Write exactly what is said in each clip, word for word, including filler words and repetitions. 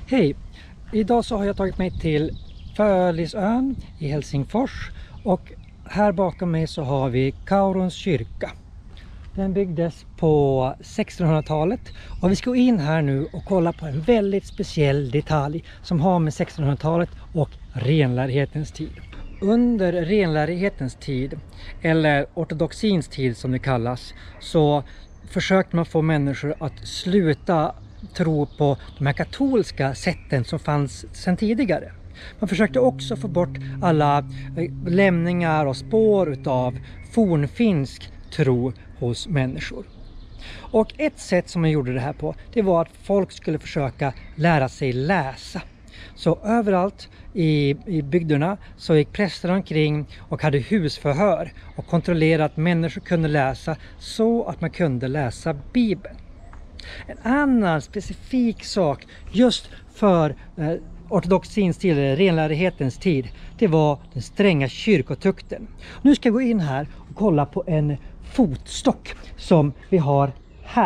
Hej! Idag så har jag tagit mig till Fölisön i Helsingfors och här bakom mig så har vi Kaurons kyrka. Den byggdes på sextonhundratalet och vi ska gå in här nu och kolla på en väldigt speciell detalj som har med sextonhundratalet och renlärighetens tid. Under renlärighetens tid, eller ortodoxins tid som det kallas, så försökte man få människor att sluta tro på de här katolska sätten som fanns sedan tidigare. Man försökte också få bort alla lämningar och spår utav fornfinsk tro hos människor. Och ett sätt som man gjorde det här på, det var att folk skulle försöka lära sig läsa. Så överallt i, i bygderna så gick prästerna omkring och hade husförhör och kontrollerade att människor kunde läsa så att man kunde läsa Bibeln. En annan specifik sak just för eh, ortodoxins tid, eller renlärighetens tid, det var den stränga kyrkotukten. Nu ska jag gå in här och kolla på en fotstock som vi har här.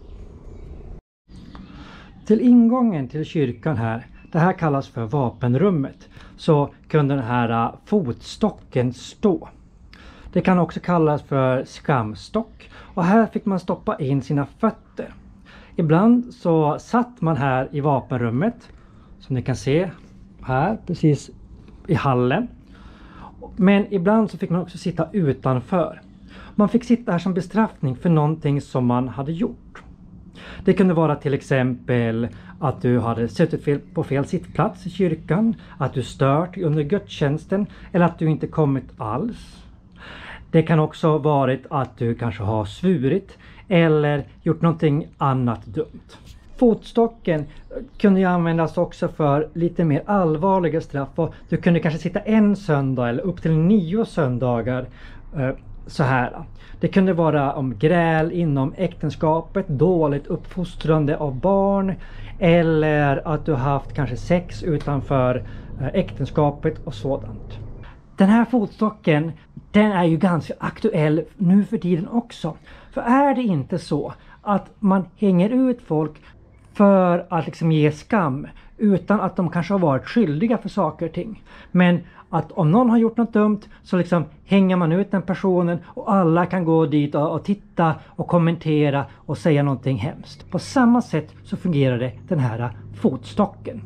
Till ingången till kyrkan här, det här kallas för vapenrummet, så kunde den här fotstocken stå. Det kan också kallas för skamstock och här fick man stoppa in sina fötter. Ibland så satt man här i vapenrummet, som ni kan se här precis i hallen. Men ibland så fick man också sitta utanför. Man fick sitta här som bestraffning för någonting som man hade gjort. Det kunde vara till exempel att du hade suttit fel på fel sittplats i kyrkan, att du stört under gudstjänsten eller att du inte kommit alls. Det kan också ha varit att du kanske har svurit eller gjort någonting annat dumt. Fotstocken kunde ju användas också för lite mer allvarliga straff. Och du kunde kanske sitta en söndag eller upp till nio söndagar eh, så här. Det kunde vara om gräl inom äktenskapet, dåligt uppfostrande av barn eller att du haft kanske sex utanför eh, äktenskapet och sådant. Den här fotstocken, den är ju ganska aktuell nu för tiden också. För är det inte så att man hänger ut folk för att liksom ge skam utan att de kanske har varit skyldiga för saker och ting. Men att om någon har gjort något dumt så liksom hänger man ut den personen och alla kan gå dit och, och titta och kommentera och säga någonting hemskt. På samma sätt så fungerar det den här fotstocken.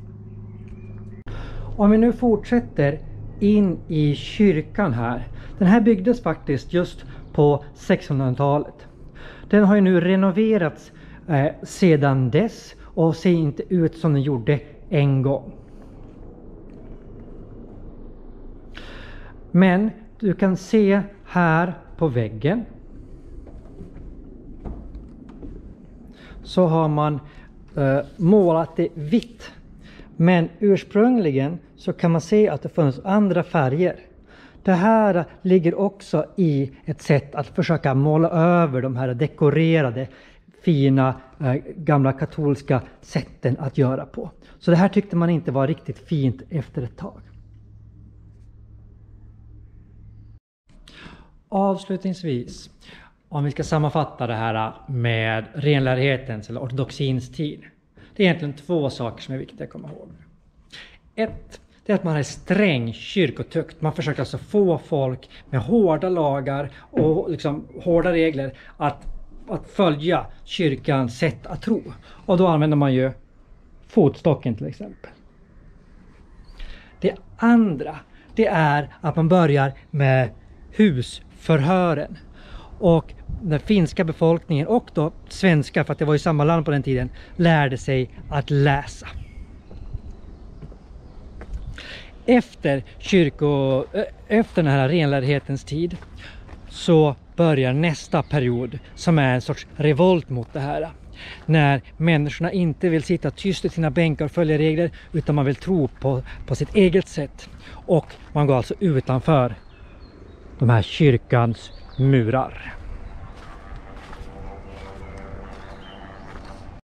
Om vi nu fortsätter in i kyrkan här. Den här byggdes faktiskt just på sextonhundratalet. Den har ju nu renoverats eh, sedan dess och ser inte ut som den gjorde en gång. Men du kan se här på väggen så har man eh, målat det vitt. Men ursprungligen så kan man se att det funnits andra färger. Det här ligger också i ett sätt att försöka måla över de här dekorerade, fina, eh, gamla katolska sätten att göra på. Så det här tyckte man inte var riktigt fint efter ett tag. Avslutningsvis, om vi ska sammanfatta det här med renlärighetens eller ortodoxins tid. Det är egentligen två saker som är viktiga att komma ihåg. Ett, det är att man har sträng kyrkotukt. Man försöker alltså få folk med hårda lagar och liksom hårda regler att, att följa kyrkans sätt att tro. Och då använder man ju fotstocken till exempel. Det andra, det är att man börjar med husförhören. Och den finska befolkningen och då svenska, för att det var ju samma land på den tiden, lärde sig att läsa. Efter kyrko, efter den här renlärighetens tid så börjar nästa period som är en sorts revolt mot det här. När människorna inte vill sitta tyst i sina bänkar och följa regler utan man vill tro på, på sitt eget sätt. Och man går alltså utanför de här kyrkans murar.